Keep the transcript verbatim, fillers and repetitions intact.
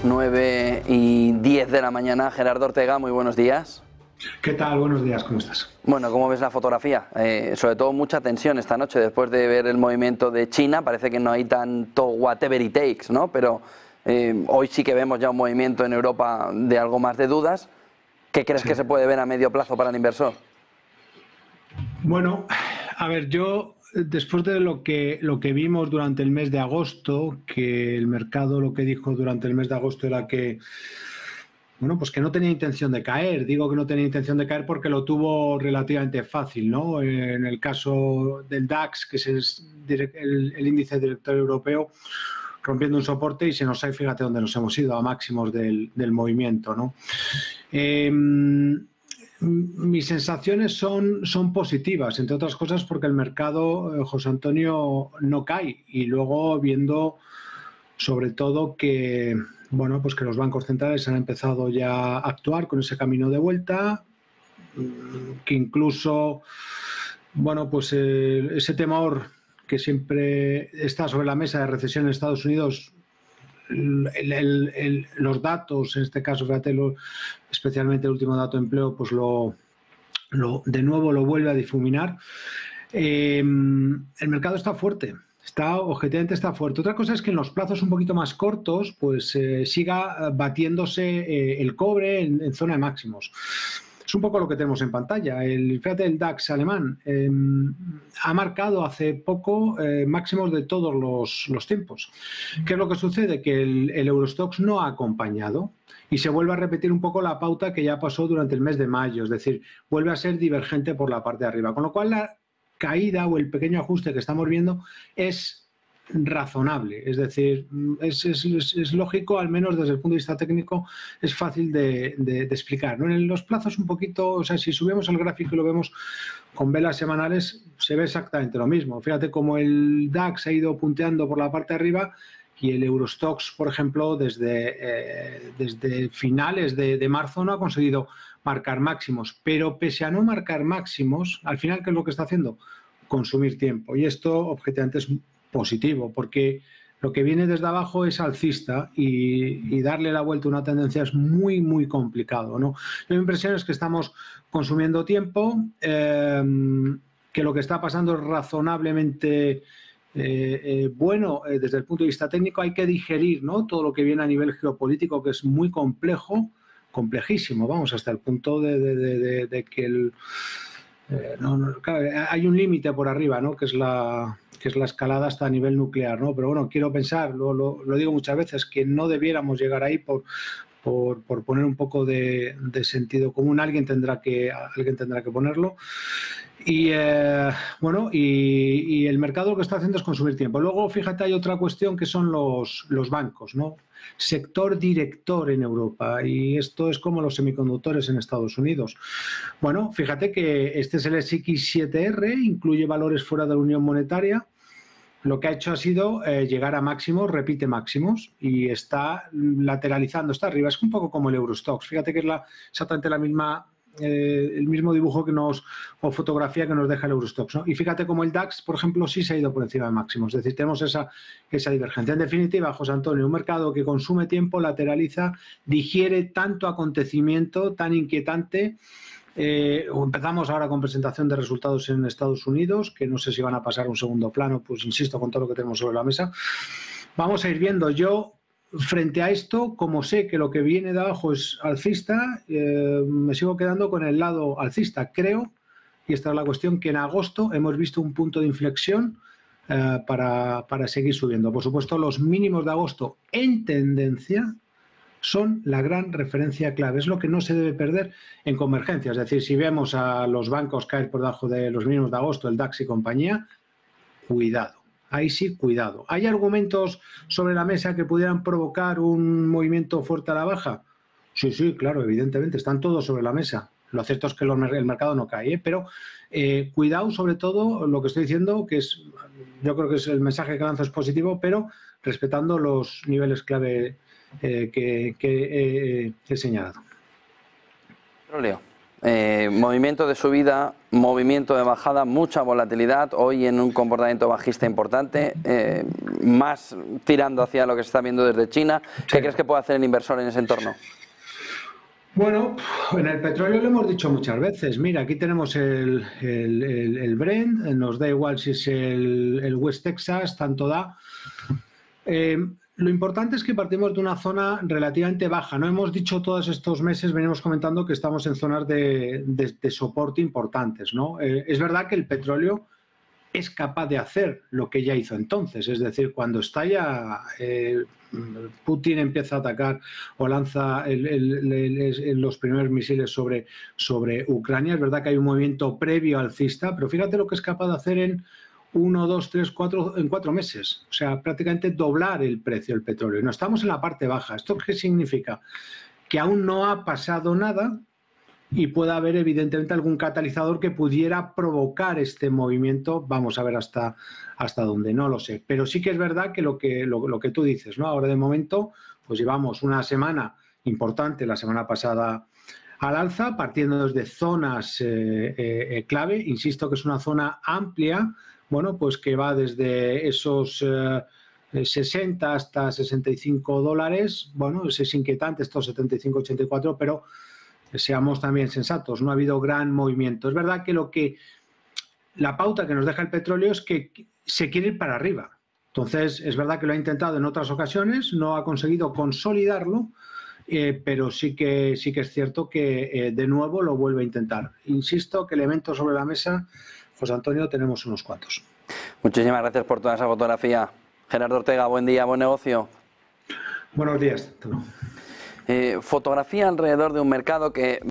nueve y diez de la mañana. Gerardo Ortega, muy buenos días. ¿Qué tal? Buenos días, ¿cómo estás? Bueno, ¿cómo ves la fotografía? Eh, sobre todo mucha tensión esta noche después de ver el movimiento de China. Parece que no hay tanto whatever it takes, ¿no? Pero eh, hoy sí que vemos ya un movimiento en Europa de algo más de dudas. ¿Qué crees Sí. que se puede ver a medio plazo para el inversor? Bueno, a ver, yo después de lo que, lo que vimos durante el mes de agosto, que el mercado lo que dijo durante el mes de agosto era que, bueno, pues que no tenía intención de caer. Digo que no tenía intención de caer porque lo tuvo relativamente fácil, ¿no? En el caso del DAX, que es el, el, el índice director europeo, rompiendo un soporte y se nos ha, fíjate dónde nos hemos ido, a máximos del, del movimiento, ¿no? Eh, mis sensaciones son, son positivas, entre otras cosas porque el mercado, eh, José Antonio, no cae. Y luego viendo sobre todo que, bueno, pues que los bancos centrales han empezado ya a actuar con ese camino de vuelta, que incluso, bueno, pues eh, ese temor que siempre está sobre la mesa de recesión en Estados Unidos, el, el, el, los datos, en este caso, fíjate, lo, especialmente el último dato de empleo, pues lo, lo de nuevo lo vuelve a difuminar. Eh, el mercado está fuerte. Está, objetivamente está fuerte. Otra cosa es que en los plazos un poquito más cortos, pues eh, siga batiéndose eh, el cobre en, en zona de máximos. Es un poco lo que tenemos en pantalla. El, fíjate, el DAX alemán eh, ha marcado hace poco eh, máximos de todos los, los tiempos. ¿Qué es lo que sucede? Que el, el Eurostoxx no ha acompañado y se vuelve a repetir un poco la pauta que ya pasó durante el mes de mayo, es decir, vuelve a ser divergente por la parte de arriba. Con lo cual la caída o el pequeño ajuste que estamos viendo es razonable, es decir, es, es, es lógico, al menos desde el punto de vista técnico, es fácil de, de, de explicar, ¿no? En los plazos un poquito, o sea, si subimos el gráfico y lo vemos con velas semanales, se ve exactamente lo mismo. Fíjate cómo el DAX ha ido punteando por la parte de arriba y el Eurostoxx, por ejemplo, desde, eh, desde finales de, de marzo no ha conseguido marcar máximos, pero pese a no marcar máximos, al final, ¿qué es lo que está haciendo? Consumir tiempo. Y esto, objetivamente, es positivo, porque lo que viene desde abajo es alcista y, y darle la vuelta a una tendencia es muy, muy complicado, ¿no? Mi impresión es que estamos consumiendo tiempo, eh, que lo que está pasando es razonablemente eh, eh, bueno eh, desde el punto de vista técnico. Hay que digerir, ¿no?, todo lo que viene a nivel geopolítico, que es muy complejo, complejísimo, vamos, hasta el punto de, de, de, de, de que el, eh, no, no, claro, hay un límite por arriba, ¿no?, que es la... que es la escalada hasta a nivel nuclear, ¿no? Pero bueno, quiero pensar, lo, lo, lo digo muchas veces, que no debiéramos llegar ahí por, por, por poner un poco de, de sentido común. Alguien tendrá que, alguien tendrá que ponerlo. Y eh, bueno, y, y el mercado lo que está haciendo es consumir tiempo. Luego, fíjate, hay otra cuestión que son los, los bancos, ¿no? Sector director en Europa, y esto es como los semiconductores en Estados Unidos. Bueno, fíjate que este es el S X siete R, incluye valores fuera de la Unión Monetaria. Lo que ha hecho ha sido eh, llegar a máximos, repite máximos y está lateralizando, está arriba. Es un poco como el Eurostoxx. Fíjate que es la, exactamente la misma, eh, el mismo dibujo que nos, o fotografía que nos deja el Eurostoxx, ¿no? Y fíjate como el DAX, por ejemplo, sí se ha ido por encima de máximos. Es decir, tenemos esa, esa divergencia. En definitiva, José Antonio, un mercado que consume tiempo, lateraliza, digiere tanto acontecimiento tan inquietante. Eh, empezamos ahora con presentación de resultados en Estados Unidos, que no sé si van a pasar a un segundo plano, pues insisto con todo lo que tenemos sobre la mesa. Vamos a ir viendo. Yo, frente a esto, como sé que lo que viene de abajo es alcista, eh, me sigo quedando con el lado alcista. Creo, y esta es la cuestión, que en agosto hemos visto un punto de inflexión eh, para, para seguir subiendo. Por supuesto, los mínimos de agosto en tendencia son la gran referencia clave, es lo que no se debe perder en convergencia. Es decir, si vemos a los bancos caer por debajo de los mínimos de agosto, el DAX y compañía, cuidado, ahí sí, cuidado. ¿Hay argumentos sobre la mesa que pudieran provocar un movimiento fuerte a la baja? Sí, sí, claro, evidentemente, están todos sobre la mesa. Lo cierto es que el mercado no cae, ¿eh? Pero eh, cuidado, sobre todo, lo que estoy diciendo, que es, yo creo que es el mensaje que lanzo es positivo, pero respetando los niveles clave Eh, que, que eh, he señalado. Petróleo. Eh, movimiento de subida, movimiento de bajada, mucha volatilidad, hoy en un comportamiento bajista importante, eh, más tirando hacia lo que se está viendo desde China. ¿Qué sí. crees que puede hacer el inversor en ese entorno? Bueno, en el petróleo lo hemos dicho muchas veces. Mira, aquí tenemos el, el, el, el Brent, nos da igual si es el, el West Texas, tanto da. Eh, Lo importante es que partimos de una zona relativamente baja. No hemos dicho todos estos meses, venimos comentando que estamos en zonas de, de, de soporte importantes, ¿no? Eh, es verdad que el petróleo es capaz de hacer lo que ya hizo entonces, es decir, cuando estalla, eh, Putin empieza a atacar o lanza el, el, el, el, los primeros misiles sobre, sobre Ucrania, es verdad que hay un movimiento previo alcista, pero fíjate lo que es capaz de hacer en uno, dos, tres, cuatro, en cuatro meses. O sea, prácticamente doblar el precio del petróleo. No estamos en la parte baja. ¿Esto qué significa? Que aún no ha pasado nada y puede haber evidentemente algún catalizador que pudiera provocar este movimiento. Vamos a ver hasta, hasta dónde, no lo sé. Pero sí que es verdad que lo que, lo, lo que tú dices, ¿no? Ahora de momento, pues llevamos una semana importante, la semana pasada al alza, partiendo desde zonas eh, eh, clave. Insisto que es una zona amplia, bueno, pues que va desde esos eh, sesenta hasta sesenta y cinco dólares. Bueno, es inquietante estos setenta y cinco, ochenta y cuatro, pero seamos también sensatos, no ha habido gran movimiento. Es verdad que lo que la pauta que nos deja el petróleo es que se quiere ir para arriba. Entonces, es verdad que lo ha intentado en otras ocasiones, no ha conseguido consolidarlo, eh, pero sí que, sí que es cierto que eh, de nuevo lo vuelve a intentar. Insisto que elementos sobre la mesa, José Antonio, tenemos unos cuantos. Muchísimas gracias por toda esa fotografía. Gerardo Ortega, buen día, buen negocio. Buenos días. Eh, fotografía alrededor de un mercado que